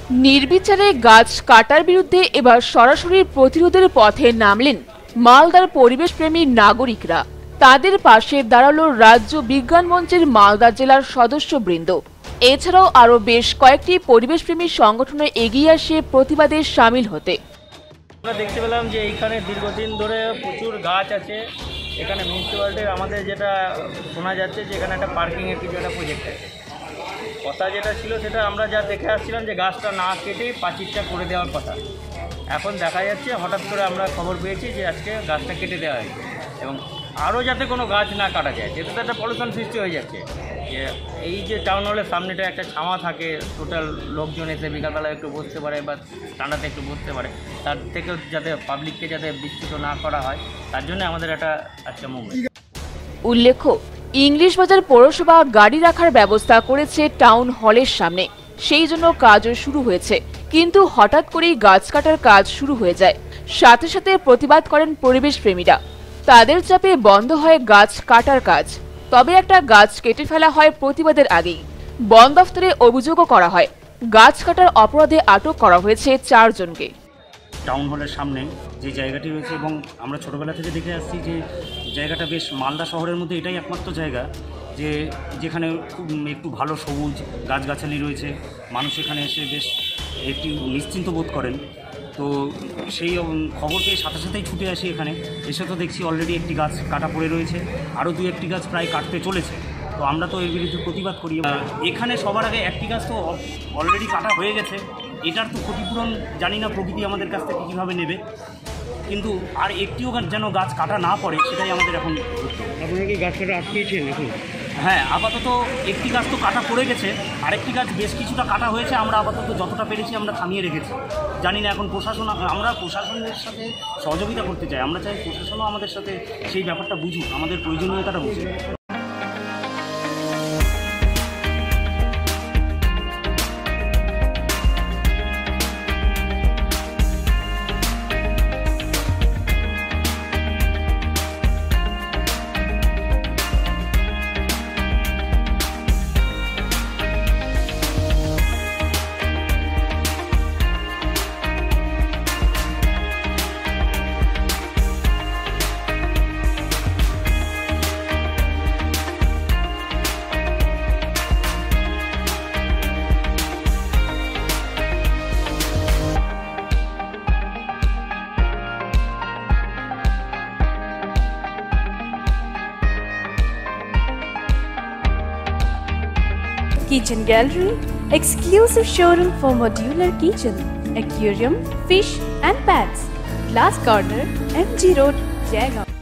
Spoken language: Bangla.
নির্বিচারে গাছ কাটার বিরুদ্ধে এবার সরাসরি প্রতিরোধের পথে নামলেন মালদার পরিবেশপ্রেমী নাগরিকরা। তাদের পাশে দাঁড়ালো রাজ্য বিজ্ঞান মঞ্চের মালদা জেলার সদস্যবৃন্দ। এছাড়াও আরও বেশ কয়েকটি পরিবেশপ্রেমী সংগঠনে এগিয়ে আসে প্রতিবাদে সামিল হতে। আমরা দেখতে পেলাম যে এইখানে দীর্ঘদিন ধরে প্রচুর গাছ আছে। এখানে মিউনিসিপ্যালিটির আমাদের যেটা শোনা যাচ্ছে যে এখানে একটা পার্কিংয়ের কিছু একটা প্রজেক্ট আছে। কথা যেটা ছিল সেটা আমরা যা দেখে আসছিলাম যে গাছটা না কেটে প্রাচীরটা করে দেওয়ার কথা। এখন দেখা যাচ্ছে হঠাৎ করে আমরা খবর পেয়েছি যে আজকে গাছটা কেটে দেওয়া হয়েছে এবং আরও যাতে কোনো গাছ না কাটা যায়, যেটা তো একটা পলিউশন সৃষ্টি হয়ে যাচ্ছে। যে এই যে টাউন হলের সামনেটা একটা ছাওয়া থাকে, টোটাল লোকজন এসে বিকালবেলা একটু বসতে পারে বা ঠান্ডাতে একটু বসতে পারে, তার থেকেও যাতে পাবলিককে যাতে বিস্তৃত না করা হয় তার জন্য আমাদের একটা আজকে মুভমেন্ট। উল্লেখ্য, ইংলিশ বাজার পৌরসভা গাড়ি রাখার ব্যবস্থা করেছে টাউন হলের সামনে, সেই জন্য কাজও শুরু হয়েছে। কিন্তু হঠাৎ করেই গাছ কাটার কাজ শুরু হয়ে যায়। সাথে সাথে প্রতিবাদ করেন পরিবেশ প্রেমীরা। তাদের চাপে বন্ধ হয় গাছ কাটার কাজ। তবে একটা গাছ কেটে ফেলা হয় প্রতিবাদের আগেই। বন দফতরে অভিযোগও করা হয়। গাছ কাটার অপরাধে আটক করা হয়েছে 4 জনকে। টাউন হলের সামনে যে জায়গাটি রয়েছে এবং আমরা ছোটোবেলা থেকে দেখে আসছি যে জায়গাটা বেশ মালদা শহরের মধ্যে এটাই একমাত্র জায়গা যেখানে খুব একটু ভালো সবুজ গাছগাছালি রয়েছে। মানুষ এখানে এসে বেশ একটু নিশ্চিন্ত বোধ করেন। তো সেই খবর পেয়ে সাথে সাথেই ছুটে আসি এখানে। এসে তো দেখছি অলরেডি একটি গাছ কাটা পড়ে রয়েছে, আরও 2-1টি গাছ প্রায় কাটতে চলেছে। তো আমরা তো এর বিরুদ্ধে প্রতিবাদ করি। এখানে সবার আগে একটি গাছ তো অলরেডি কাটা হয়ে গেছে, এটার তো ক্ষতিপূরণ জানি না প্রকৃতি আমাদের কাছ থেকে কীভাবে নেবে, কিন্তু আর একটিও যেন গাছ কাটা না পড়ে সেটাই আমাদের এখন গুরুত্ব। আপনারা কি গাছ কাটা আটকেছেন এখন? হ্যাঁ, আপাতত একটি গাছ তো কাটা পড়ে গেছে, আরেকটি গাছ বেশ কিছুটা কাটা হয়েছে। আমরা আপাতত যতটা পেরেছি আমরা থামিয়ে রেখেছি। জানি না এখন প্রশাসন, আমরা প্রশাসনের সাথে সহযোগিতা করতে চাই। আমরা চাই প্রশাসনও আমাদের সাথে সেই ব্যাপারটা বুঝুক, আমাদের প্রয়োজনীয়তাটা বুঝুক। Kitchen Gallery, exclusive showroom for modular kitchen, aquarium, fish and pets. Glass Corner, MG Road, Jaigaon.